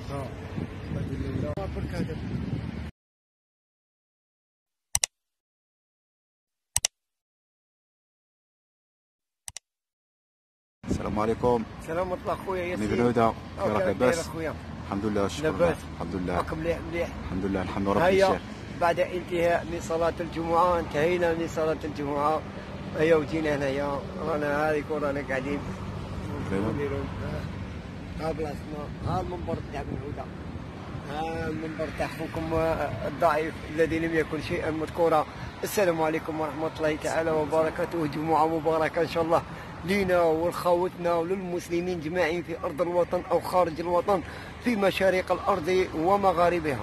السلام عليكم. السلام ورحمة الله خويا ياسين. بن هدى كي راك لاباس؟ خويا الحمد لله والشكر لاباس. الحمد لله. راكم مليح مليح؟ الحمد لله نحمد ربي. هيا بعد انتهاء من صلاة الجمعة، انتهينا من صلاة الجمعة، هيا وجينا هنايا، رانا هاذيك ورانا قاعدين نديرو ها بلاصتنا، ها المنبر تاع بن هدى، ها المنبر تاع خوكم الضعيف الذي لم يكن شيئا مذكورا. السلام عليكم ورحمة الله تعالى وبركاته، جمعة مباركة إن شاء الله لينا ولخوتنا وللمسلمين جماعين في أرض الوطن أو خارج الوطن، في مشارق الأرض ومغاربها.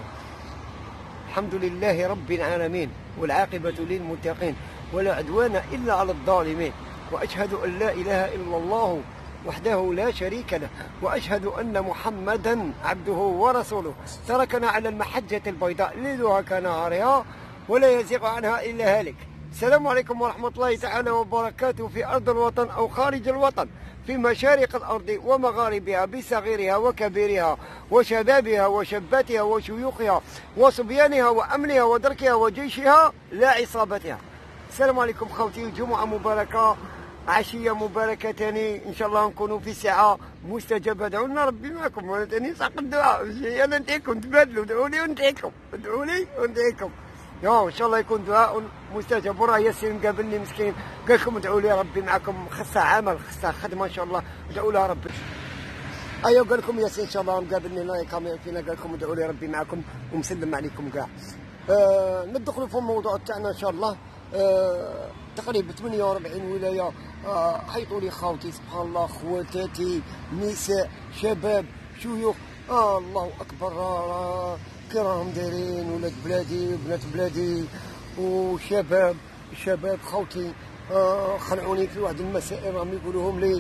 الحمد لله رب العالمين، والعاقبة للمتقين، ولا عدوان إلا على الظالمين، وأشهد أن لا إله إلا الله وحده لا شريك له، وأشهد أن محمدا عبده ورسوله، تركنا على المحجة البيضاء ليلها كنهارها ولا يزيغ عنها إلا هالك. السلام عليكم ورحمة الله تعالى وبركاته، في أرض الوطن أو خارج الوطن، في مشارق الأرض ومغاربها، بصغيرها وكبيرها وشبابها وشاباتها وشيوخها وصبيانها وأمنها ودركها وجيشها لا عصابتها. السلام عليكم خوتي، جمعة مباركة، عشية مباركة تاني، إن شاء الله نكونوا في ساعة مستجابة. ادعوا لنا ربي معكم، وأنا تاني ساق الدعاء، أنا ندعيكم تبادلوا، ادعوا لي وندعيكم، ادعوا لي وندعيكم. ان شاء الله يكون دعاء مستجاب. وراه ياسين قابلني مسكين قال لكم ادعوا لي ربي معكم، خصها عمل خصها خدمه ان شاء الله، ادعوا لها ربي. ايوا قال لكم ياسين ان شاء الله مقابلني هنا كاميرا فينا، قال لكم ادعوا لي ربي معكم ومسلم عليكم كاع. ندخلوا في الموضوع تاعنا ان شاء الله. تقريبا 48 ولايه حيطوا لي خاوتي، سبحان الله، خواتاتي، نساء، شباب، شيوخ، الله اكبر، كي راهم دايرين، ولاد بلادي وبنات بلادي وشباب خوتي. خلعوني في واحد المسائل راهم يقولوهم لي.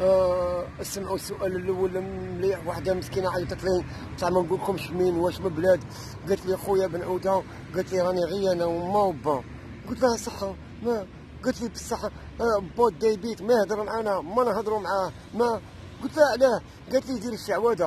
اسمعوا السؤال الاول مليح. وحده مسكينه عيطت لي، بصح ما نقولكمش مين واش من بلاد، قالت لي خويا بن عوده، قالت لي راني غير انا وما وبا. قلت لها صحه، ما قالت لي بصح با دايبيت ما يهضر معانا، ما نهضروا معاه، ما قلت لها علاه، قالت لي ديري الشعوذه.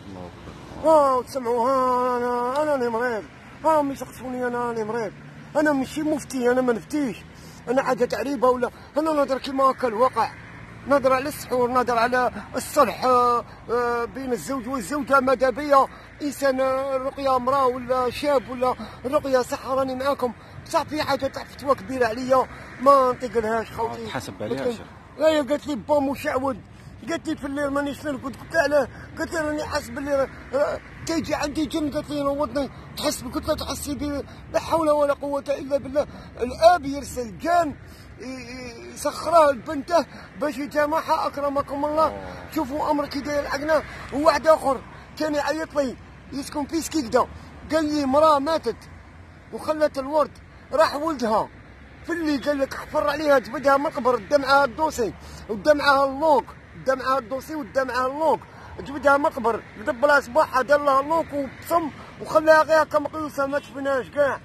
تسمعوا، انا راني مريض، راهم يسقسوني، انا راني مريض، انا ماشي مفتي، انا ما نفتيش، انا حاجه تعريبه ولا، انا نهضر كيما هكا الواقع، نهضر على السحور، نهضر على الصلح بين الزوج والزوجه، ماذا بيا انسان الرقيه امراه ولا شاب ولا الرقيه صح، راني معاكم، بصح في حاجه تاع فتوى كبيره عليا ما نطيقلهاش خوتي. تحاسب عليها شيخ. هي قالت لي با مشعوذ، قالت لي في الليل مانيش نرقد، قلت لها علاه، قالت لي راني حاس باللي تيجي عندي جن، قالت لي نوضني تحس، قلت لها تحسي لا حول ولا قوه الا بالله. الاب يرسل جان يسخرها لبنته باش يجامعها، اكرمكم الله. شوفوا امر كي داير عندنا. وواحد اخر كان يعيط لي يسكن في سكيكدا، قال لي مراه ماتت وخلت الورد، راح ولدها في اللي قال لك حفر عليها، جبدها مقبر، دمعها الدوسي ودمعها اللوك، دمعها الدوسي ودمعها اللوك، جبدها مقبر، قدب لها صباحها دار لها اللوك وبصم وخلاها غير هكا مقيوسه، ما تشفناش كاع.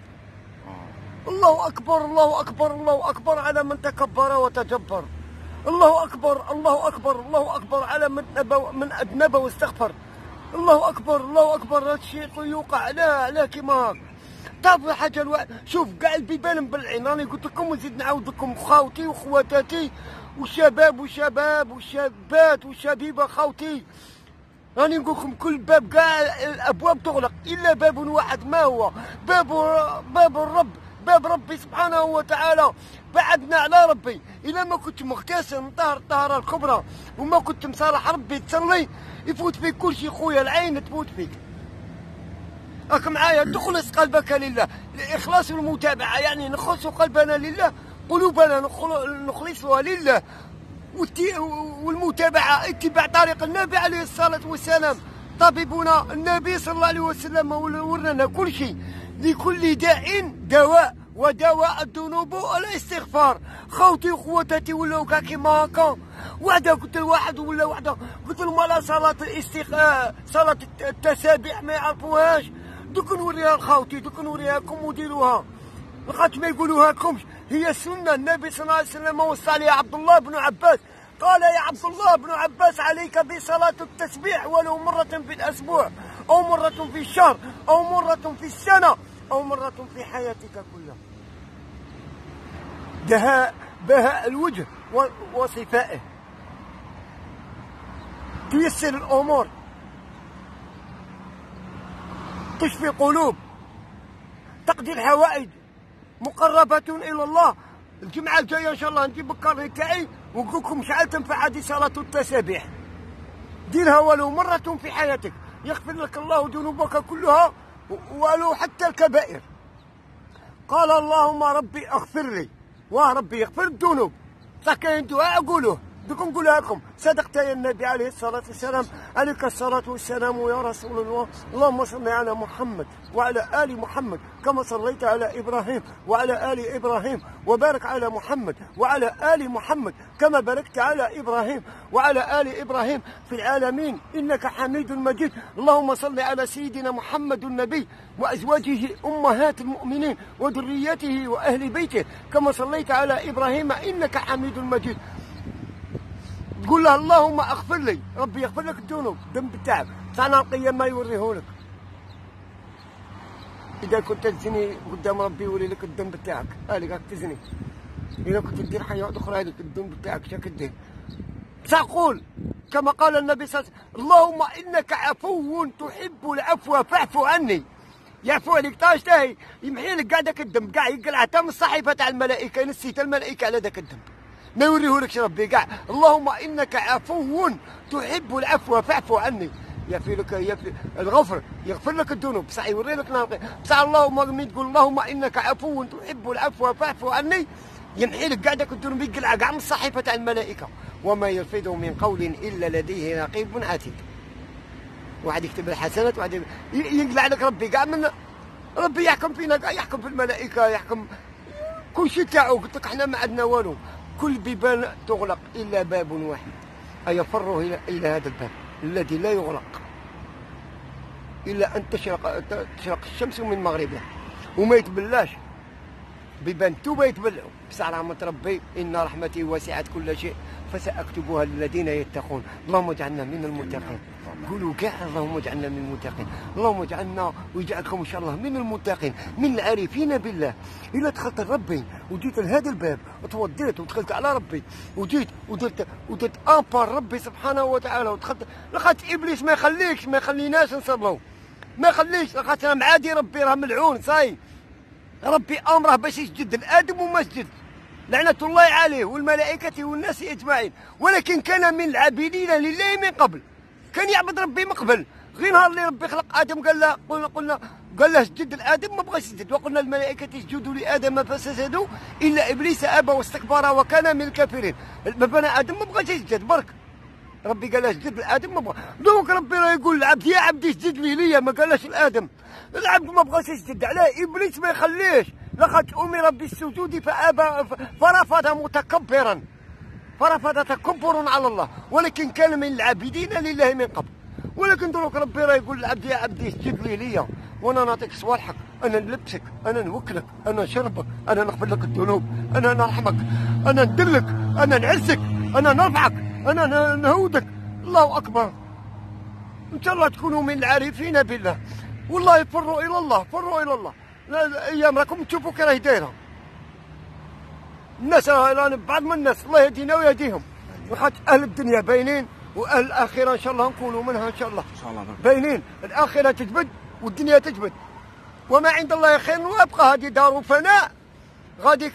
الله اكبر، الله اكبر، الله اكبر على من تكبر وتجبر. الله اكبر، الله اكبر، الله اكبر على من اذنب واستغفر. الله اكبر، الله اكبر. هذا الشيء يوقع علاه كيما هاك. تعرفوا حاجه شوف كاع البيبان مبلعين، راني قلت لكم ونزيد نعاود لكم خاوتي وخواتاتي والشباب والشابات والشبيبه خاوتي، راني نقول لكم كل باب كاع الابواب تغلق الا باب واحد، ما هو باب الرب، باب ربي سبحانه وتعالى. بعدنا على ربي، الا ما كنت مغتسل مطهر الطهاره الكبرى وما كنت مصالح ربي تصلي، يفوت فيك كل شيء خويا، العين تفوت فيك. راك معايا؟ تخلص قلبك لله، الاخلاص والمتابعه، يعني نخلص قلبنا لله، قلوبنا نخلصها لله، والمتابعه اتباع طريق النبي عليه الصلاه والسلام. طبيبنا النبي صلى الله عليه وسلم ورانا كل شيء، لكل داء دواء، ودواء الذنوب الاستغفار. خوتي وخواتاتي ولاو كاع كيما هكا. وحده قلت لواحد ولا وحده قلت لهم على صلاه التسابيح ما يعرفوهاش، دوك نوريها لخاوتي، دوك نوريها لكم وديروها، لخاطش ما يقولوها لكمش، هي السنه. النبي صلى الله عليه وسلم وصى عليها عبد الله بن عباس، قال يا عبد الله بن عباس عليك بصلاه التسبيح ولو مره في الاسبوع. أو مرة في الشهر أو مرة في السنة أو مرة في حياتك كلها. بهاء الوجه وصفائه، تيسر الأمور، تشفي القلوب، تقضي الحوائج، مقربة إلى الله. الجمعة الجاية إن شاء الله نجيب الكارني تاعي ونقول لكم شحال تنفع هذه صلاة التسابيح. ديرها ولو مرة في حياتك يغفر لك الله ذنوبك كلها ولو حتى الكبائر. قال اللهم ربي اغفر لي، وربي يغفر الذنوب. صح كاين دعاء اقولوه دوك نقولها لكم. صدقت يا النبي عليه الصلاة والسلام، عليك الصلاة والسلام يا رسول الله. اللهم صل على محمد وعلى آل محمد كما صليت على إبراهيم وعلى آل إبراهيم، وبارك على محمد وعلى آل محمد كما باركت على إبراهيم وعلى آل إبراهيم في العالمين إنك حميد مجيد. اللهم صل على سيدنا محمد النبي وأزواجه أمهات المؤمنين وذريته وأهل بيته كما صليت على إبراهيم إنك حميد مجيد. تقول له اللهم اغفر لي، ربي يغفر لك الذنوب، الذنب تاعك تاع نهار القيامة ما يوريهولك. إذا كنت تزني قدام ربي يوري لك الذنب تاعك، هالك راك تزني. إذا كنت تدير حاجة أخرى هذيك الذنب تاعك شاك دير. تقول كما قال النبي صلى الله عليه وسلم اللهم إنك عفو تحب العفو فاعف عني. يعفو عليك طاش تاهي يمحي لك كاع داك الذنب، كاع يقلع حتى من الصحيفة تاع الملائكة، نسيت الملائكة على داك الذنب. ما يوريهولكش ربي كاع. اللهم انك عفو تحب العفو فاعف عني. يعفي لك الغفر، يغفر لك الذنوب، بصح يوري لك نهار بصح. اللهم ملي تقول اللهم انك عفو تحب العفو فاعف عني، يمحي لك كاع داك الذنوب، يقلع كاع من الصحيفه تاع الملائكه. وما يلفظ من قول الا لديه رقيب عتيد. واحد يكتب الحسنات واحد يقلع لك ربي كاع من ربي يحكم فينا كاع، يحكم في الملائكه، يحكم كل شيء تاعو. قلت لك احنا ما عندنا والو. كل بيبان تغلق إلا باب واحد، أيفر إلى هذا الباب الذي لا يغلق إلا أن تشرق الشمس من مغربها، وما يتبلاش. بيبان توبة يتبلعوا. بصح رحمة ربي إن رحمتي وسعت كل شيء فسأكتبها للذين يتقون. اللهم اجعلنا من المتقين. قولوا كاع اللهم اجعلنا من المتقين، اللهم اجعلنا ويجعلكم ان شاء الله من المتقين، من العارفين بالله. الا دخلت لربي وجيت لهذا الباب وتوضيت ودخلت على ربي وجيت ودرت امبار ربي سبحانه وتعالى ودخلت، لقيت ابليس ما يخليناش نصلوا، ما يخليش، لقيت انا معادي ربي راه ملعون صاي. ربي امره باش يسجد لادم وما سجد، لعنة الله عليه والملائكة والناس اجمعين. ولكن كان من العابدين لله من قبل، كان يعبد ربي من قبل. غير نهار اللي ربي خلق ادم قال له اسجد لادم ما بغاش يسجد. وقلنا الملائكه اسجدوا لادم فسجدوا الا ابليس ابى واستكبر وكان من الكافرين. بني ادم ما بغاش يسجد برك، ربي قال له اسجد لادم ما بغى. دوك ربي راه يقول العبد يا عبدي اسجد لي ما قالش لادم. العبد ما بغاش يسجد عليه، ابليس ما يخليش، لقد امر بالسجود فابى فرفض متكبرا، فرفض تكبر على الله. ولكن كان من العابدين لله من قبل. ولكن دروك ربي راه يقول العبد يا عبدي اسجد لي وانا نعطيك صوالحك، انا نلبسك، انا نوكلك، انا نشربك، انا نغفر لك الذنوب، انا نرحمك، انا ندلك، انا نعزك، انا نرفعك، انا نهودك. الله اكبر. ان شاء الله تكونوا من العارفين بالله. والله فروا الى الله، فروا الى الله. الايام راكم تشوفوا كي راهي دايره. الناس راه بعض من الناس الله يهدينا ويهديهم. وخاطر اهل الدنيا باينين واهل الاخره ان شاء الله نكونوا منها ان شاء الله. باينين، الاخره تجبد والدنيا تجبد. وما عند الله خير وابقى. هذه دار فناء، غاديك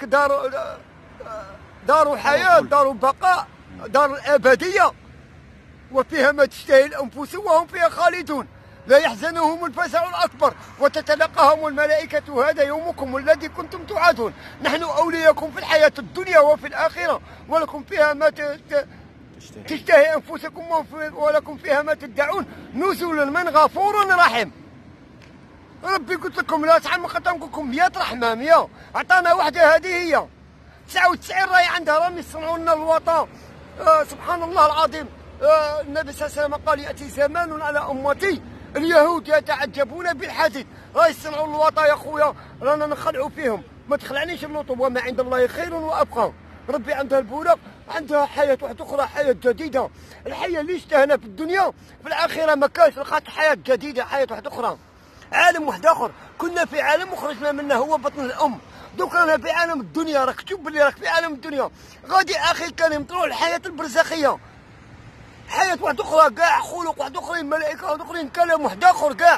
دار حياه، دار بقاء، دار الابديه، وفيها ما تشتهي الانفس وهم فيها خالدون. لا يحزنهم الفزع الأكبر وتتلقاهم الملائكة هذا يومكم الذي كنتم توعدون، نحن أولياءكم في الحياة الدنيا وفي الآخرة، ولكم فيها ما تشتهي أنفسكم ولكم فيها ما تدعون، نزلا من غفور رحيم. ربي قلت لكم لا تعمق خطامكم 100 رحمة 100 عطانا وحدة، هذه هي 99 راهي عندها، راهم يصنعوا لنا الوطن. سبحان الله العظيم. النبي صلى الله عليه وسلم قال يأتي زمان على أمتي اليهود يتعجبون بالحديد. راه يصنعوا الوطا يا خويا، رانا نخلعوا فيهم، ما تخلعنيش اللطب. وما عند الله خير وابقى. ربي عندها البولاق، عندها حياه واحده اخرى، حياه جديده. الحياه اللي شفتها هنا في الدنيا في الاخره ما كانش، لقات حياه جديده، حياه واحده اخرى، عالم واحد اخر. كنا في عالم وخرجنا منه، هو بطن الام. دوك رانا في عالم الدنيا، راك تشوف بلي راك في عالم الدنيا. غادي اخي الكريم تروح الحياه البرزخيه، حياه واحده اخرى كاع، خلق واحد اخرين، ملائكه واحد اخرين، كلام واحد اخر كاع.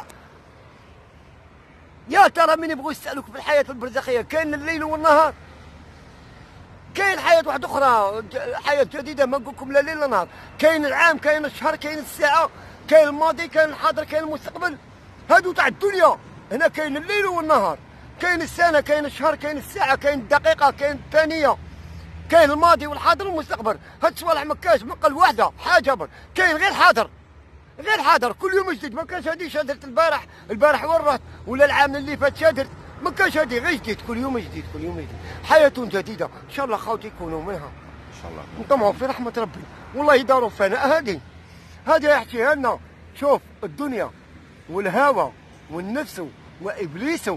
يا ترى من يبغوا يسالوك في الحياه البرزخيه؟ كاين الليل والنهار، كاين حياه واحده اخرى، حياه جديده، ما نقول لكم لا ليل لا نهار. كاين العام، كاين الشهر، كاين الساعه، كاين الماضي، كاين الحاضر، كاين المستقبل. هادو تاع الدنيا. هنا كاين الليل والنهار، كاين السنه، كاين الشهر، كاين الساعه، كاين الدقيقه، كاين الثانيه، كاين الماضي والحاضر والمستقبل. هاد الصوالح ما كاش من قل واحده حاجه بر. كاين غير حاضر، غير حاضر، كل يوم جديد. ما كانش هادي شادرت البارح وين رحت، ولا العام اللي فات شادرت، ما كانش هادي، غير جديد، كل يوم جديد، كل يوم جديد. حياه جديده ان شاء الله خاوتي يكونوا منها ان شاء الله. نطمعوا في رحمه ربي. والله يداروا فناء هذه يحكيها لنا. شوف الدنيا والهوى والنفس وابليس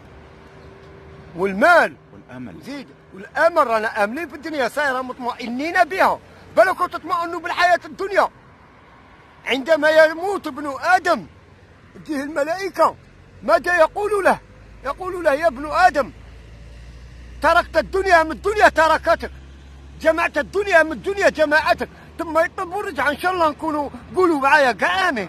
والمال والامل زيد والامل. رانا امنين في الدنيا، سايره مطمئنين بها. بالكم تطمئنوا بالحياه الدنيا. عندما يموت ابن ادم تجيه الملائكه، ماذا يقول له؟ يقول له يا ابن ادم، تركت الدنيا من الدنيا تركتك، جمعت الدنيا من الدنيا جماعتك. ثم يطلبوا الرجعه. ان شاء الله نكونوا، قولوا معايا كاع امين.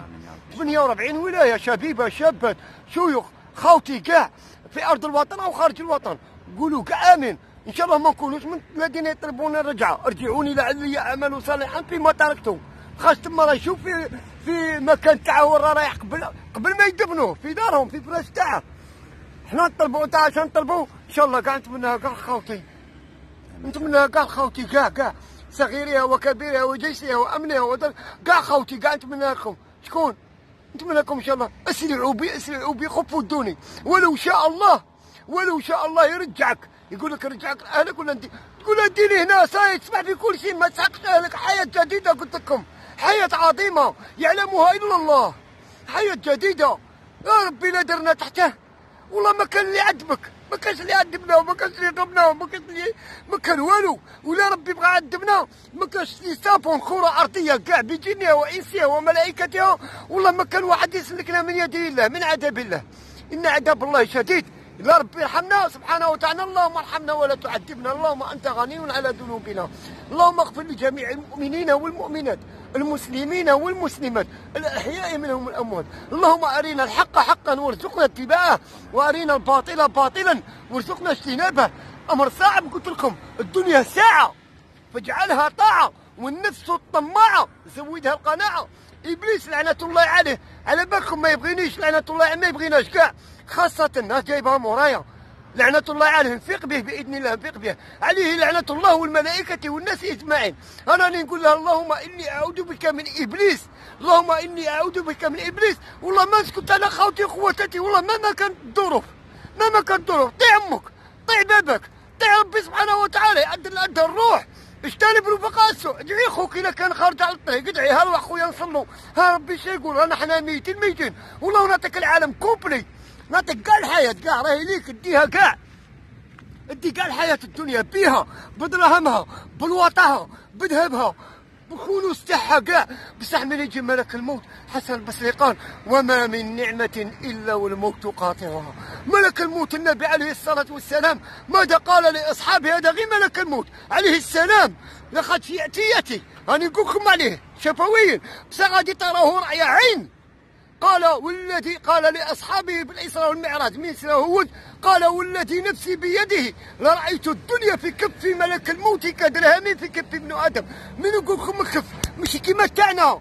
48 ولايه، شبيبه، شابات، شيوخ، خوتي كاع في ارض الوطن او خارج الوطن، قولوا كاع امين. ان شاء الله ما نكونوش من الذين يطلبون الرجعه. ارجعوني لعلي اعمل صالحا فيما تركته. خاص تما راه يشوف في مكان تاعو، راه رايح قبل ما يدفنوه في دارهم، في فراش تاعه. حنا نطلبوا تاع عشان نطلبوا. ان شاء الله كاع نتمناها كاع خوتي، نتمناها كاع خوتي، كاع صغيرها وكبيرها وجيشها وامنها كاع خوتي، كاع نتمنى لكم. شكون؟ نتمنى لكم ان شاء الله. اسرعوا بي خفوا الدوني. ولو شاء الله يرجعك، يقول لك رجعك لاهلك، ولا انت تقول اديني هنا صاي تسمع في كل شيء، ما تسحقش اهلك. حياه جديده قلت لكم، حياه عظيمه يعلمها الا الله، حياه جديده. يا ربي لا درنا تحته، والله ما كان اللي يعذبك، ما كانش اللي يعذبنا، وما كانش اللي يضربنا، ما كان والو. ولا ربي بغى يعذبنا ما كانش اللي صابون كره ارضيه كاع بجنها وانسها وملائكتها. والله ما كان واحد يسلكنا من يد الله، من عذاب الله. ان عذاب الله شديد. يا ربي ارحمنا سبحانه وتعالى. اللهم ارحمنا ولا تعذبنا. اللهم انت غني على ذنوبنا. اللهم اغفر لجميع المؤمنين والمؤمنات، المسلمين والمسلمات، الاحياء منهم الاموات. اللهم ارنا الحق حقا وارزقنا اتباعه، وارنا الباطل باطلا وارزقنا اجتنابه. امر صعب قلت لكم، الدنيا ساعه فاجعلها طاعه، والنفس الطماعه زودها القناعه. ابليس لعنه الله عليه، على بالكم ما يبغينيش، لعنه الله عليه ما يبغيناش كاع، خاصه الناس جايبها مورايا. لعنة الله عليه، نفيق به بإذن الله، نفيق به عليه لعنة الله والملائكة والناس أجمعين. أنا نقول له اللهم إني أعوذ بك من إبليس، اللهم إني أعوذ بك من إبليس. والله ما سكت أنا خوتي وخواتاتي، والله مهما كانت الظروف، مهما كانت الظروف، طيع أمك، طيع بابك، طيع ربي سبحانه وتعالى يعدل أدى الروح. اجتنب رفقاء السوء. ادعي خوك اذا كان خارج على الطريق، ادعي ها روح خويا نصلوا، ها ربي اش يقول، رانا حنا ميتين. والله نعطيك العالم كومبلي، نعطيك كاع الحياه كاع، راهي ليك اديها كاع، ادي كاع الحياه الدنيا بيها، بدراهمها، بلواطها، بذهبها، بكنوز تاعها كاع. بصح من يجي ملك الموت، حسن البصري قال وما من نعمه الا والموت قاطعها. ملك الموت النبي عليه الصلاه والسلام ماذا قال لاصحابه؟ هذا غير ملك الموت عليه السلام، لقد ياتي راني نقول لكم عليه شفويا، بصح غادي تراه رأي عين. قال والذي قال لاصحابه بالاسراء والمعراج من سنه هود، قال والذي نفسي بيده لرايت الدنيا في كف ملك الموت كدرهم في كف ابن ادم. من يقول لكم كف ماشي كيما تاعنا،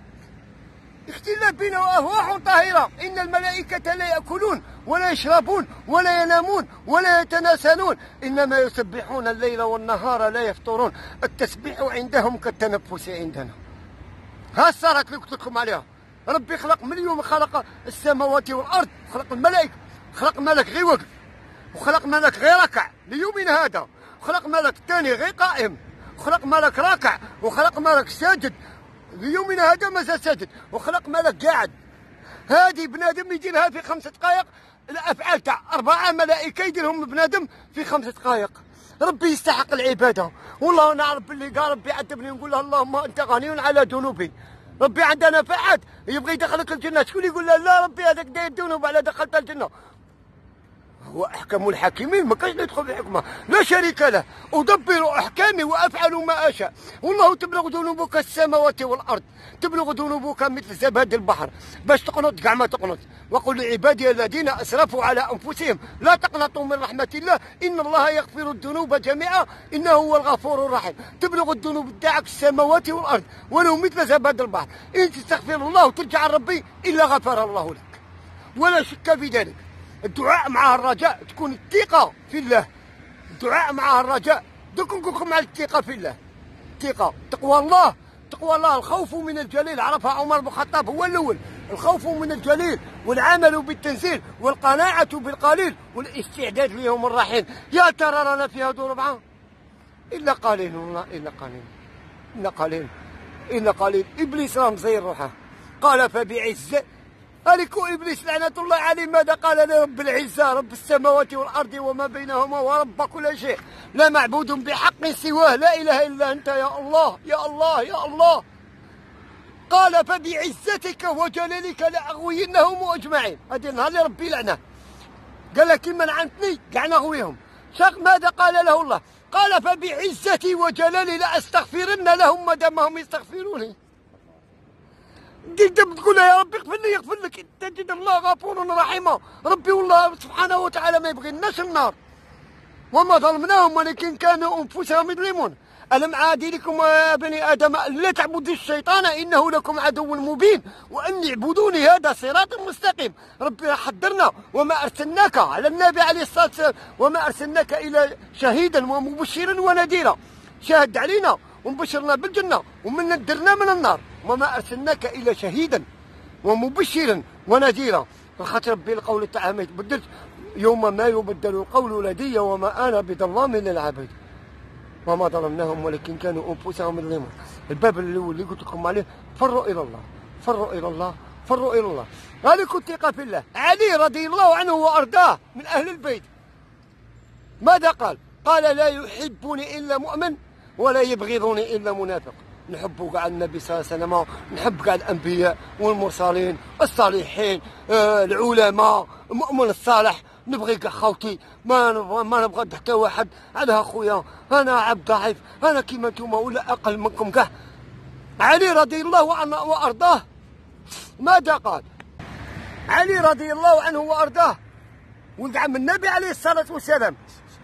اختلاف بنا وارواح طاهره. ان الملائكه لا ياكلون ولا يشربون ولا ينامون ولا يتناسلون، انما يسبحون الليل والنهار لا يفطرون. التسبيح عندهم كالتنفس عندنا. ها صارت اللي قلت لكم عليها. ربي خلق من يوم خلق السماوات والارض، خلق الملائكه، خلق ملك غير وقف، وخلق ملك غير ركع ليومنا هذا، وخلق ملك ثاني غير قائم، وخلق ملك راكع، وخلق ملك ساجد ليومنا هذا مازال ساجد، وخلق ملك قاعد. هذه بنادم يديرها في 5 دقائق، الافعال تاع 4 ملائكه يديرهم بنادم في 5 دقائق. ربي يستحق العباده. والله نعرف باللي قال ربي عذبني نقول له اللهم انت غني على ذنوبي. ربي عنده نفعات يبغى يدخلك الجنه، شكون يقول له لا ربي هذاك داير ذنوب على دخلت الجنه؟ هو احكم الحاكمين، ما كاش ندخل في الحكمه، لا شريك له، ادبر احكامي وافعل ما اشاء. والله تبلغ ذنوبك السماوات والارض، تبلغ ذنوبك مثل زبد البحر. باش تقنط كاع ما تقنط. وقل لعبادي الذين اسرفوا على انفسهم لا تقنطوا من رحمه الله ان الله يغفر الذنوب جميعا انه هو الغفور الرحيم. تبلغ الذنوب تاعك السماوات والارض ولو مثل زبد البحر. ان تستغفر الله وترجع لربي الا غفر الله لك، ولا شك في ذلك. الدعاء معها الرجاء، تكون الثقة في الله. الدعاء معها الرجاء، دوك نقول لكم على الثقة في الله. الثقة، تقوى الله، تقوى الله، الخوف من الجليل، عرفها عمر بن الخطاب هو الأول. الخوف من الجليل والعمل بالتنزيل والقناعة بالقليل والاستعداد ليوم الرحيل. يا ترى رانا في هذو ربعة؟ إلا قليل والله، إلا قليل، إلا قليل، إلا قليل. إبليس راه مزير روحه، قال فبعزة. هلك ابليس لعنه الله عليه ماذا قال لرب العزه رب السماوات والارض وما بينهما ورب كل شيء لا معبود بحق سواه لا اله الا انت يا الله يا الله يا الله. قال فبعزتك وجلالك لاغوينهم اجمعين. هذا النهار اللي ربي لعنه قال لك كيما لعنتني كاع نغويهم. ماذا قال له الله؟ قال فبعزتي وجلالي لاستغفرن لهم ما دامهم يستغفروني. انت تقول يا ربي اغفر لي يغفر لك، انت تجد الله غفور رحيم. ربي والله سبحانه وتعالى ما يبغي الناس النار وما ظلمناهم ولكن كانوا انفسهم يظلمون. الم عاد لكم يا بني ادم لا تعبدوا الشيطان انه لكم عدو مبين وان اعبدوني هذا صراط مستقيم. ربي حذرنا وما ارسلناك على النبي عليه الصلاه والسلام وما ارسلناك الى شهيدا ومبشرا ونذيرا. شاهد علينا ومبشرنا بالجنه ومن ندرنا من النار. وما ارسلناك الا شهيدا ومبشرا ونذيرا. خاطر ربي القول تاعها ما يتبدلش. يوم ما يبدل القول لدي وما انا بظلام للعبيد. وما ظلمناهم ولكن كانوا انفسهم يظلمون. الباب الاول اللي قلت لكم عليه فروا الى الله، فروا الى الله، فروا الى الله. هذه الثقه في الله. علي رضي الله عنه وارضاه من اهل البيت ماذا قال؟ قال لا يحبني الا مؤمن ولا يبغضني الا منافق. نحب كاع النبي صلى الله عليه وسلم، نحب كاع الانبياء والمرسلين الصالحين العلماء المؤمن الصالح. نبغي كاع خوتي، ما نبغى حتى واحد على خويا. انا عبد ضعيف، انا كيما نتوما ولا اقل منكم كاع. علي رضي الله عنه وارضاه ماذا قال؟ علي رضي الله عنه وارضاه ولد عم النبي عليه الصلاه والسلام.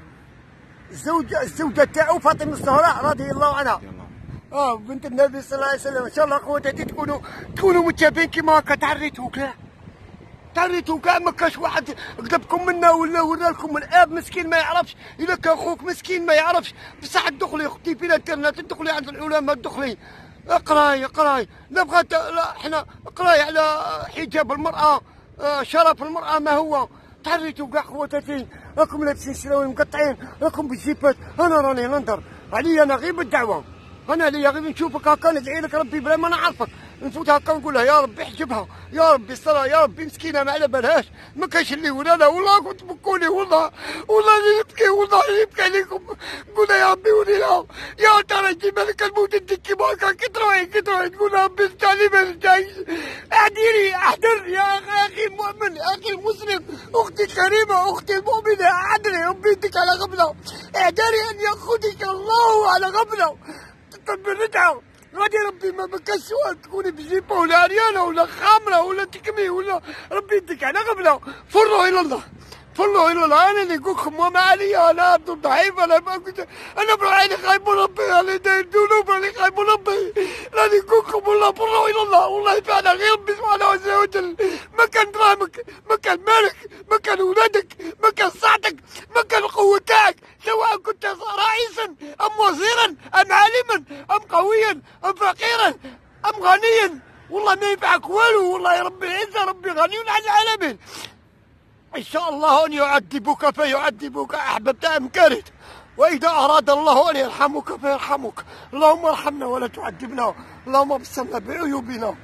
الزوجه تاعو فاطمه الزهراء رضي الله عنها بنت النبي صلى الله عليه وسلم. ان شاء الله خواتاتي تكونوا متابعين كيما هكا. تعريتو كاع، تعريتو كاع، ما كاش واحد قدبكم منا ولا وراكم الاب مسكين ما يعرفش. الا كان خوك مسكين ما يعرفش بصح تدخلي اختي في الانترنت، تدخلي عند العلماء، تدخلي اقراي اقراي. لا بغات لا احنا اقراي على حجاب المراه، شرف المراه ما هو. تعريتو كاع خواتاتي، راكم لابسين سراويل مقطعين، راكم بالجيبات. انا راني ننظر عليا انا غير بالدعوه. انا ليا غير نشوفك هكا ندعي لك ربي بلا ما نعرفك. نفوت هكا نقول لها يا ربي احجبها، يا ربي الصلاة، يا ربي مسكينه ما على بالهاش، ما كاينش اللي ولا لا. والله كنت بكوني، والله اللي نبكي، والله نبكي عليكم. نقول يا ربي ولي لها يا ترى يجي ملك الموت يديك كيما هكا كي تروحي تقول يا ربي رجعني ما رجعيش. اعذري احضر يا اخي المؤمن، اخي المسلم، اختي الكريمه، اختي المؤمنه، اعذري ربي يديك على غفله. اعذري ان ياخذك الله على غفله. بالرجعه غادي ربي ما كاش سؤال تكوني بجيبه ولا عريانه ولا خامره ولا تكمي ولا ربي يديك على غفله. فروا الى الله، فروا الى الله. انا اللي نقول لكم وما عليا، انا عبد ضعيف، انا ما كنت، انا بروحي خايب من ربي، انا داير ذنوب، انا خايب من ربي. راني نقول لكم والله فروا الى الله. والله فعلا غير ربي سبحانه وتعالى. ما كان دراهمك، ما كان مالك، ما كان ولادك، ما كان صحتك، ما كان القوه تاعك، سواء كنت رئيسا ام وزيرا ام عالما ام قويا ام فقيرا ام غنيا، والله ما ينفعك والو. والله يا ربي العزه، ربي غني عن العالمين. ان شاء الله ان يعذبك فيعذبك احببت ام كرهت، واذا اراد الله ان يرحمك فيرحمك. اللهم ارحمنا ولا تعذبنا، اللهم ابصرنا بعيوبنا،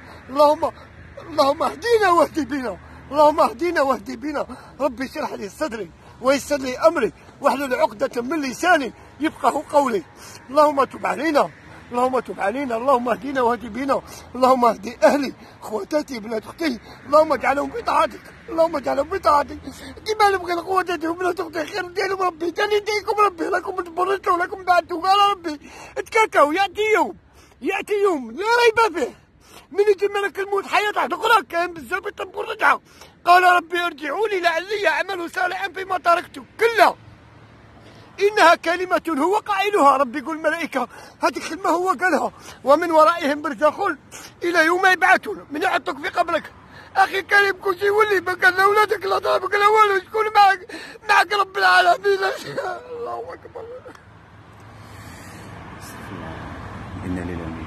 اللهم اهدينا واهد بنا، اللهم اهدينا واهد بنا. ربي اشرح لي صدري ويسر لي امري واحلل عقدة من لساني يفقه قولي. اللهم تب علينا، اللهم تب علينا، اللهم اهدنا واهد بنا، اللهم اهدي اهلي خواتاتي بنات اختي، اللهم اجعلهم بطاعتك، اللهم اجعلهم بطاعتك. كيما نبغي خواتاتي وبنات اختي خير ديالهم ربي، تاني يديكم ربي، راكم تبرزتوا ولكم دعتوا قال ربي تكاكاو. ياتي يوم لا ريب فيه من يجي ملك الموت حياة واحدة أخرى، كاين بزاف يطلبوا الرجعة. قال ربي ارجعوني لعلي أعمل صالحا فيما تركت. كلا إنها كلمة هو قائلها. ربي يقول الملائكة هذه الكلمة هو قالها، ومن ورائهم برزخ إلى يوم يبعثون. من يحطك في قبرك أخي كريم كلشي يولي ما كان لا ولادك لا ضربك لا والو، شكون معك رب العالمين. الله أكبر. إنا لله وإنا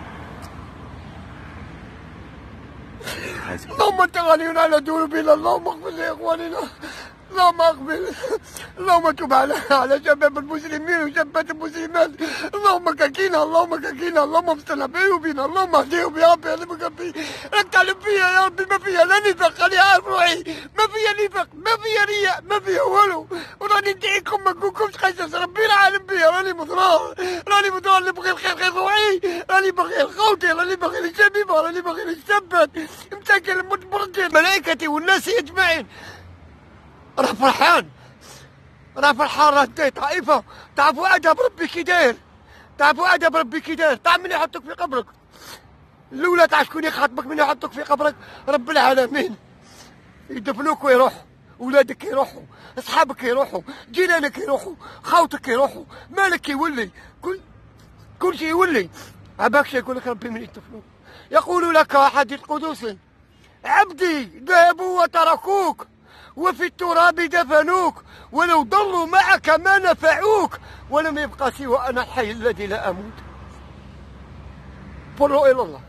إليه. اللهم انت غني على ذنوبنا، اللهم اغفر لاخواننا، اللهم اغفر، اللهم تب على شباب المسلمين وشابات المسلمات، اللهم كاكينا، اللهم كاكينا، اللهم افتنا بعيوبنا، اللهم اهديهم يا ربي. انا ما في راك تعلم فيا يا ربي، ما فيا لا نفاق، راني عارف روحي ما فيا نفاق، ما فيا رياء، ما فيا والو، وراني ندعيكم ما نقولكمش قصص ربي العالم بيا. راني مضرار، راني مضرار، نبغي الخير غير روحي، راني باغي لخوتي، راني باغي للشبيبه، راني باغي للشابات، مساكن المتبرجين ملائكتي والناس اجمعين. راه فرحان، راه انت طائفه تعرفوا ادب ربي كي داير، تعرفوا ادب ربي كي داير. تعرف من يحطك في قبرك الاولى، تعرف شكون يخاطبك من يحطك في قبرك؟ رب العالمين. يدفنوك ويروحوا، ولادك يروحوا، اصحابك يروحوا، جيرانك يروحوا، خاوتك يروحوا، مالك يولي، كل شيء يولي. عباك شي يقول لك ربي من يدفنوك. يقول لك حديث قدسي عبدي ذهبوا وتركوك وفي التراب دفنوك، ولو ضلوا معك ما نفعوك، ولم يبقى سوى أنا الحي الذي لا أموت. فروا إلى الله.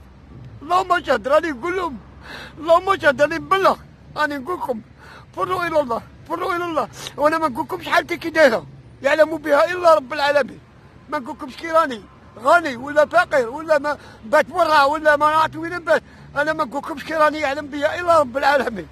اللهم اشهد، راني نقول لهم، اللهم اشهد، راني نبلغ، راني نقول لكم فروا إلى الله، فروا إلى الله. وأنا ما نقولكمش حالتي كي دايرة، يعلم بها إلا رب العالمين. ما نقولكمش كي راني غني ولا فقير ولا ما بات برا ولا ما نعرف وين نبات. أنا ما نقولكمش كي راني يعلم بها إلا رب العالمين.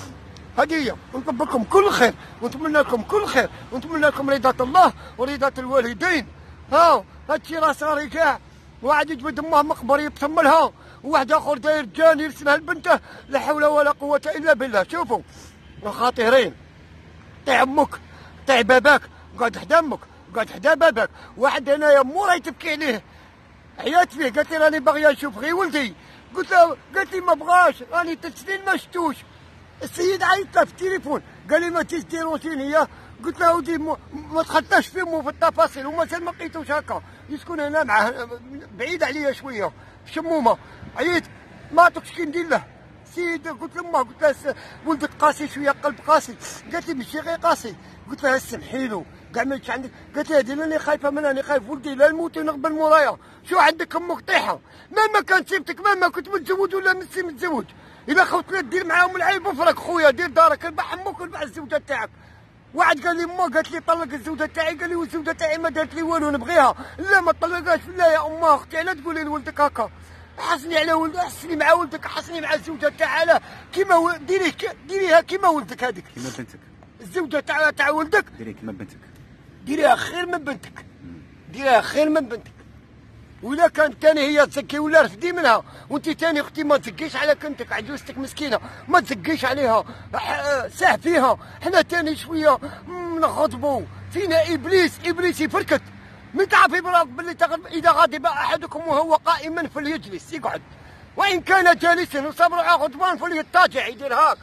هدية ونطلب لكم كل خير، ونتمنى لكم كل خير، ونتمنى لكم رضا الله ورضا الوالدين. هادشي راه صار كاع، واحد يجبد امه مقبر يبتم لها، وواحد اخر داير جان يرسلها لبنته، لا حول ولا قوة الا بالله. شوفوا خطيرين، طيع امك، طيع باباك، قعد حدا امك، قعد حدا باباك. واحد هنايا موراي تبكي عليه، عيات فيه، قالت لي راني باغيه نشوف غير ولدي. قالت لي ما بغاش، راني 3 سنين ما شفتوش. السيد عيط له في التليفون قال لي ما تيجي روتينيه. قلت له ودي ما دخلتش فيه في التفاصيل، ومازال ما لقيتوش هكا، يسكن هنا معاه بعيد عليا شويه في شمومه. عييت ما عرفتش كي ندير له. السيد قلت لامه، قلت لها ولدك قاسي شويه، قلب قاسي. قالت لي ماشي غير قاسي. قلت لها سمحي له، كاع ما عندك. قالت لي هذه راني خايفه منها، راني خايف ولدي لا يموت ونقبل مورايا. شو عندك امك طيحه، مهما كانت سيبتك، مهما كنت متزوج ولا ماشي متزوج، إذا خوتنا دير معاهم العيب افرك خويا، دير دارك، ربح امك وربح الزوجه تاعك. واحد قال لي ما، قالت لي طلق الزوجه تاعي، قال لي والزوجه تاعي ما دارت لي والو نبغيها. لا ما طلقهاش، لا يا امها اختي علاش تقولي لولدك هكا؟ حسني على ولدك، حسني مع ولدك، حسني مع الزوجه تاعها، كيما ديريها كيما ولدك هذيك. كيما بنتك. الزوجه تاع ولدك ديري كيما بنتك. ديريها خير من بنتك، ديريها خير من بنتك. ولا كانت تاني هي تزكي ولا رفدي منها، وانت تاني اختي ما تزكيش على كنتك، عجوزتك مسكينه ما تزكيش عليها، ساه فيها. حنا تاني شويه نغضبوا فينا ابليس يفركت. من تعرفي باللي اذا غضب احدكم وهو قائما فليجلس، يقعد، وان كان جالسا وصبر على غضبان فليضطجع، يدير هاك،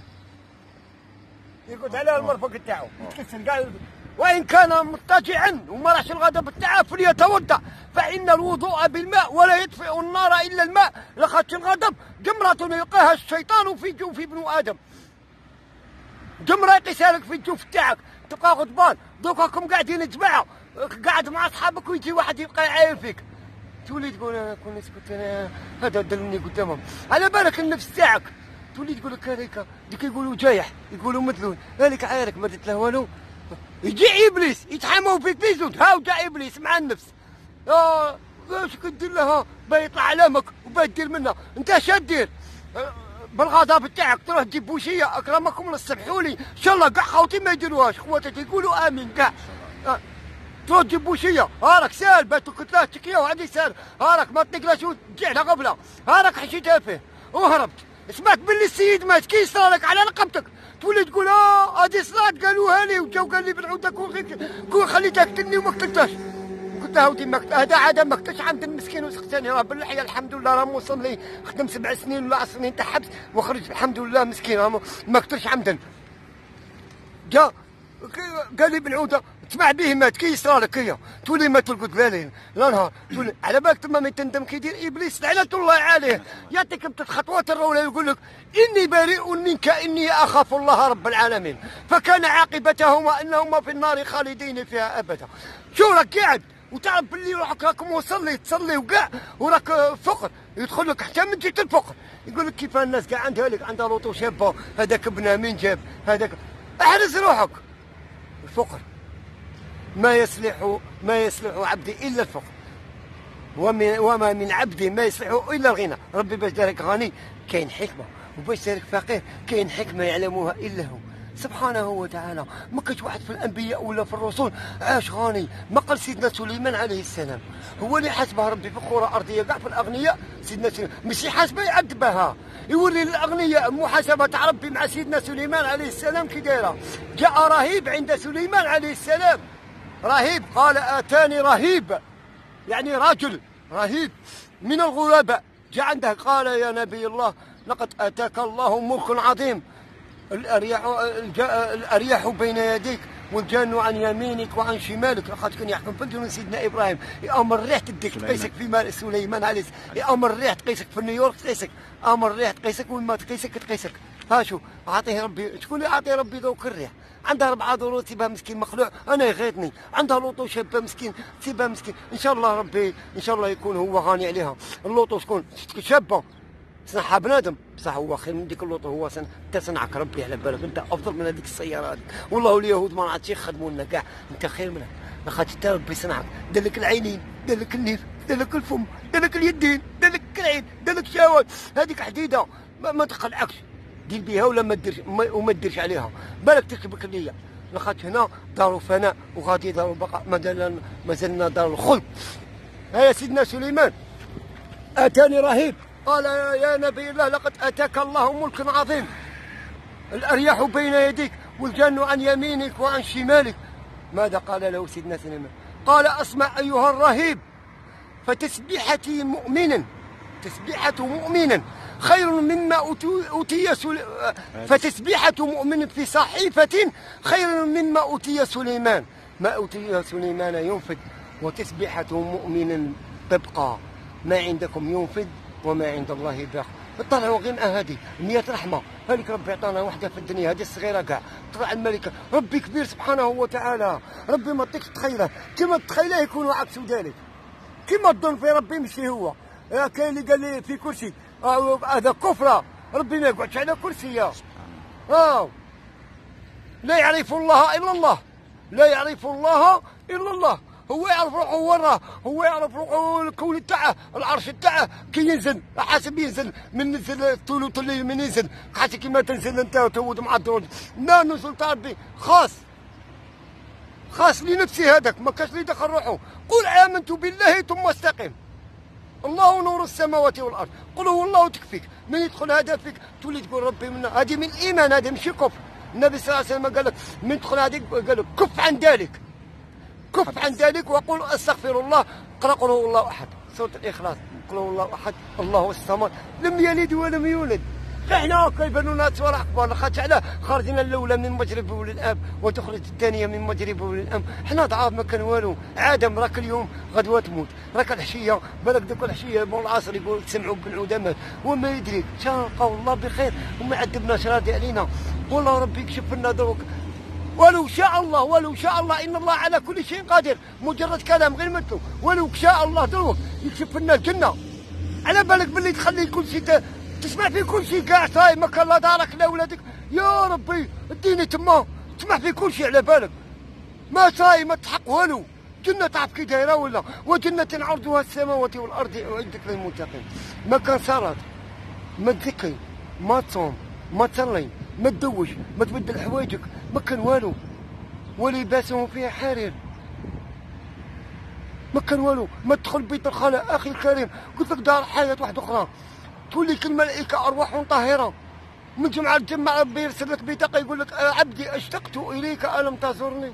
يقعد على المرفق تاعو يتكسر كاع. وإن كان مضطجعا وما راحش الغضب تاعه فليتوضأ، فإن الوضوء بالماء ولا يطفئ النار إلا الماء. لاخاطش الغضب جمرة يلقاها الشيطان في جوف ابن آدم، جمرة يقيسها لك في الجوف تاعك، تبقى غضبان. دوكا راكم قاعدين جماعة، قاعد مع أصحابك ويجي واحد يبقى يعاير فيك، تولي تقول أنا كون نسكت، أنا هذا دلني قدامهم، على بالك النفس تاعك. تولي تقول لك هذيك ديك يقولوا جايح، يقولوا مدلول، هذيك عايرك ما درت له والو. يجي ابليس يتحاموا فيك بيزود، هاو جا ابليس مع النفس. واش كدير لها؟ با يطلع علامك وبا دير منها، انت اش دير؟ بالغضب تاعك تروح تجيب بوشيه اكرمكم الله سمحوا لي ان شاء الله كاع خوتي ما يديروهاش خواتاتي يقولوا امين كاع تروح تجيب بوشيه هاراك سال باتو كتلاه تكيه وعندي سال هاراك ما تنقلاش وتجي على غبله هاراك حشيتها فيه وهربت سمعت باللي السيد مات كي يصرالك على رقبتك تولي تقول هادي صلاة قالوها لي وجاو قال لي بالعوده كون خليتها قتلني وما قتلتهاش قلت له ودي هذا عاد ما قتلش عند المسكين وسقتني راه بالحياه الحمد لله راه موصل لي خدم 7 سنين ولا 10 سنين تاع حبس وخرج الحمد لله مسكين راه ما قتلش عمدا جا قال لي بالعوده تسمع به مات كي يصرالك هي تولي ما تلقط ليل لا نهار تولي على بالك تما ما تندم كي يدير ابليس لعنه الله عليه يعطيك الخطوات الاولى يقول لك اني بريء منك اني اخاف الله رب العالمين فكان عاقبتهما انهما في النار خالدين فيها ابدا شو راك قاعد وتعرف باللي روحك راك موصل تصلي وكاع وراك فقر يدخل لك حتى من جهه الفقر يقول لك كيف الناس كاع عندها لك عندها لوطو شابه هذاك ابنها من جاب هذاك احرز روحك الفقر ما يصلح عبدي الا الفقر وما من عبد ما يصلحه الا الغنى ربي باش دارك غني كاين حكمه وباش دارك فقير كاين حكمه يعلمها الا هو سبحانه وتعالى ما كاش واحد في الانبياء ولا في الرسل عاش غني ما قال سيدنا سليمان عليه السلام هو اللي حاسبه ربي في الكره الارضيه كاع في الاغنياء سيدنا سليمان ماشي حاسبه يعذبها يوري للاغنياء محاسبه تاع ربي مع سيدنا سليمان عليه السلام كي دايره جاء رهيب عند سليمان عليه السلام رهيب قال اتاني رهيب يعني رجل رهيب من الغرباء جاء عنده قال يا نبي الله لقد اتاك الله ملك عظيم الأرياح بين يديك والجن عن يمينك وعن شمالك لقد كان يحكم في الجنون سيدنا ابراهيم يامر الريح تديك تقيسك في مال سليمان عليه يامر الريح تقيسك في نيويورك تقيسك امر الريح تقيسك وين ما تقيسك ها شو اعطيه ربي شكون اللي اعطيه ربي ذوك الريح عندها 4 دور تسيبها مسكين مخلوع انا يغيظني عندها لوطو شابه مسكين تسيبها مسكين ان شاء الله ربي ان شاء الله يكون هو غني عليها اللوطو شكون شابه صنعها بنادم بصح هو خير من ديك اللوطو هو انت صنعك ربي على بالك انت افضل من هذيك السياره هذيك والله اليهود ما عادش يخدموا لنا كاع انت خير منها لاخاطش انت ربي صنعك دار لك العينين دار لك النيف دار لك الفم دار لك اليدين دار لك العين دار لك الشهوات هذيك حديده ما تقلعكش دير بها ولا ما ديرش عليها بالك تركبك النيه لاخاطش هنا دار فناء وغادي دار بقاء مازلنا دار الخلد ها سيدنا سليمان اتاني رهيب قال يا نبي الله لقد اتاك الله ملك عظيم الارياح بين يديك والجن عن يمينك وعن شمالك ماذا قال له سيدنا سليمان قال اسمع ايها الرهيب فتسبيحتي مؤمنا تسبيحة مؤمن خير مما أوتي فتسبيحة مؤمن في صحيفة خير مما أوتي سليمان ما أوتي سليمان ينفد وتسبيحة مؤمن تبقى ما عندكم ينفد وما عند الله باق طلعوا غناء هذه نية رحمة هذيك ربي عطانا وحدة في الدنيا هذه الصغيرة كاع طلع الملكة ربي كبير سبحانه وتعالى ربي ما تقدرش تخيله كما تخيله يكون عكس ذلك كما تظن في ربي ماشي هو كاين اللي قال لي في كرسي هذا كفره ربي ما يقعدش على كرسي لا يعرف الله الا الله لا يعرف الله الا الله هو يعرف روحه وراه هو يعرف روحه الكون تاعه العرش تاعه كي ينزل حاسب ينزل من نزل الثلث اللي من ينزل حاسب كيما تنزل انت وتود مع الدرج لا نزل تاع ربي خاص لنفسي هذاك ما كاش لي دخل روحه قل امنت بالله ثم استقم الله نور السماوات والارض قل هو الله تكفيك من يدخل هذا فيك تولي تقول ربي منا هذه من الايمان هذه ماشي كفر النبي صلى الله عليه وسلم قال لك من يدخل هذيك قال لك كف عن ذلك وقل استغفر الله قل هو الله احد سوره الاخلاص قل هو الله احد الله الصمد لم يلد ولم يولد احنا كيبانوا لنا صور اخبار لاخاطش علاه خرجنا الاولى من مجرب ولد الاب وتخرج الثانيه من مجرب ولد الام حنا ضعاف ما كان والو عادم راك اليوم غدوه تموت راك العشيه بالك دوك العشيه مول العصر يقول تسمعوا بالعدماء وما يدري ان شاء الله بخير وما عذبناش راضي علينا والله ربي يكشف لنا دروك ولو شاء الله ان الله على كل شيء قادر مجرد كلام غير مثله ولو شاء الله دروك يكشف لنا الجنه على بالك باللي تخلي كل شيء تسمع في كل شيء كاع صاي ما كان لا دارك لا ولادك يا ربي اديني تما تسمع في كل شيء على بالك ما صاي ما تحق والو جنة تعرف كي دايره ولا وجنة عرضها السماوات والارض اعدت للمتقين ما كان صارت ما تذكري ما تصوم، ما تصلي، ما تدوش، ما تبدل حوايجك، ما كان والو، ولباسهم فيها حرير، ما كان والو، ما تدخل بيت الخلاء اخي الكريم، قلت لك دار حياه واحده اخرى، تولي الملائكه ارواح طاهره، من جمعه لجمعه ربي يرسل لك بطاقه يقول لك عبدي اشتقت اليك الم تزورني.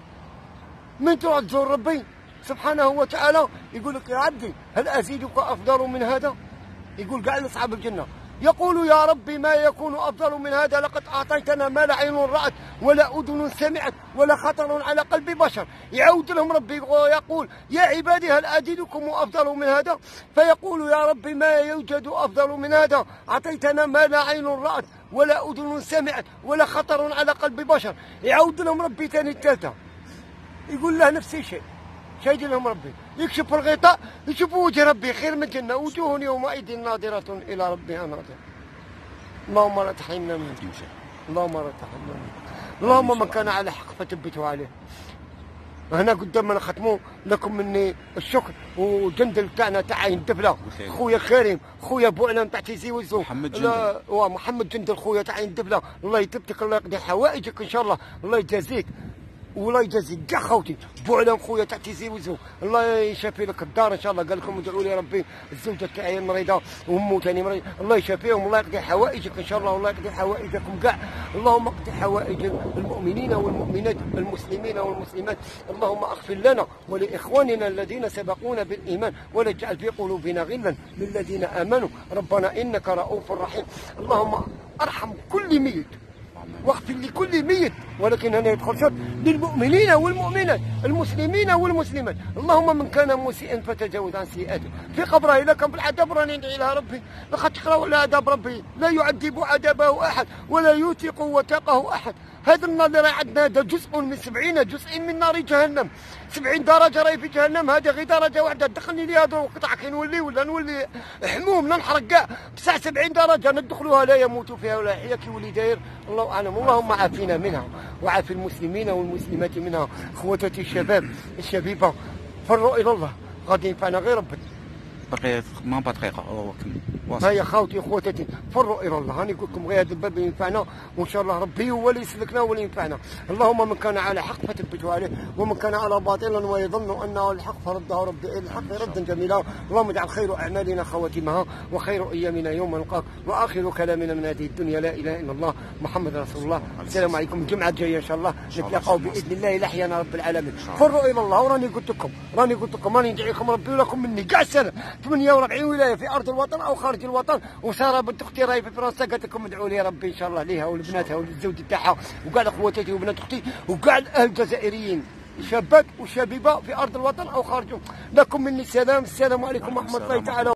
من تروح تزور ربي سبحانه وتعالى يقول لك يا عبدي هل ازيدك افضل من هذا؟ يقول قاعد اصحاب الجنه يقول يا ربي ما يكون افضل من هذا، لقد اعطيتنا ما لا عين رات ولا اذن سمعت ولا خطر على قلب بشر. يعود لهم ربي ويقول يا عبادي هل ازيدكم افضل من هذا؟ فيقول يا ربي ما يوجد افضل من هذا، اعطيتنا ما لا عين رات ولا اذن سمعت ولا خطر على قلب بشر. يعود لهم ربي ثاني الثالثه يقول له نفس الشيء. شايد لهم ربي يكشف الغطاء يشوفوا وجه ربي خير من الجنه، وجوه يومئذ ناظره الى ربها ناظره. اللهم لا تحرمنا منه، اللهم لا تحرمنا منه، اللهم من كان على حق فثبته عليه. هنا قدامنا ختموا لكم مني الشكر وجندل تاعنا تاع عين الدبله خويا كريم، خويا بوعلان تاع تيزي وزو محمد جندل خويا تاع عين الدبله، الله يثبتك، الله يقضي حوائجك ان شاء الله، الله يجازيك والله يجازيك كاع خوتي بوعلان خويا تاع تيزي وزو، الله يشافي لك الدار ان شاء الله. قال لكم ادعوا لي ربي الزوجه تاعي مريضه وامه ثاني مريض، الله يشافيهم والله يقضي حوائجك ان شاء الله، والله يقضي حوائجكم كاع. اللهم اقضي حوائج المؤمنين والمؤمنات المسلمين والمسلمات، اللهم اغفر لنا ولاخواننا الذين سبقونا بالايمان ولا تجعل في قلوبنا غلا للذين امنوا ربنا انك رؤوف رحيم. اللهم ارحم كل ميت واغفر لكل ميت، ولكن هنا يدخل شرط للمؤمنين والمؤمنات المسلمين والمسلمات. اللهم من كان مسيئا فتجاوز عن سيئاته في قبره، اذا كان في العذاب راني ندعي لها ربي لقد تقرأوا على عذاب ربي لا يعذب عذابه احد ولا يوثق وثاقه احد. هذا النار اللي راه عندنا هذا جزء من 70 جزء من نار جهنم، 70 درجه راهي في جهنم، هذه غير درجه واحده تدخلني ليها ضوء قطع كي نولي ولا نولي حموم ننحرق كاع، بصح 70 درجه ندخلوها لا يموت فيها ولا يحيا كي يولي داير الله اعلم. اللهم عافينا منها وعافي المسلمين والمسلمات منها. خواتاتي الشباب الشبيبه فروا الى الله غادي ينفعنا غير ربي. بقي ما دقيقه هيا خوتي خواتاتي فروا الى الله، هاني نقول لكم غير هذا الباب ينفعنا وان شاء الله ربي هو اللي يسلكنا واللي ينفعنا. اللهم من كان على حق فثبته عليه ومن كان على باطل ويظن انه الحق فرده ربي الى الحق ردا جميلا. اللهم اجعل خير اعمالنا خواتمها وخير ايامنا يوم نلقاك واخر كلامنا من هذه الدنيا لا اله الا الله محمد رسول الله. السلام عليكم. الجمعه الجايه ان شاء الله نتلاقاو باذن الله الى حيانا رب العالمين. فروا الى الله وراني قلت لكم راني ندعي لكم ربي ولكم مني كاع السنه 48 ولايه في ارض الوطن او خارج الوطن. وساره بنت اختي راهي في فرنسا قالت لكم ادعوا لي ربي ان شاء الله ليها ولبناتها وللزوج تاعها وكاع خواتاتي وبنات اختي وكاع الاهل الجزائريين شابات وشبيبه في ارض الوطن او خارجه. لكم مني السلام، السلام عليكم ورحمه الله تعالى.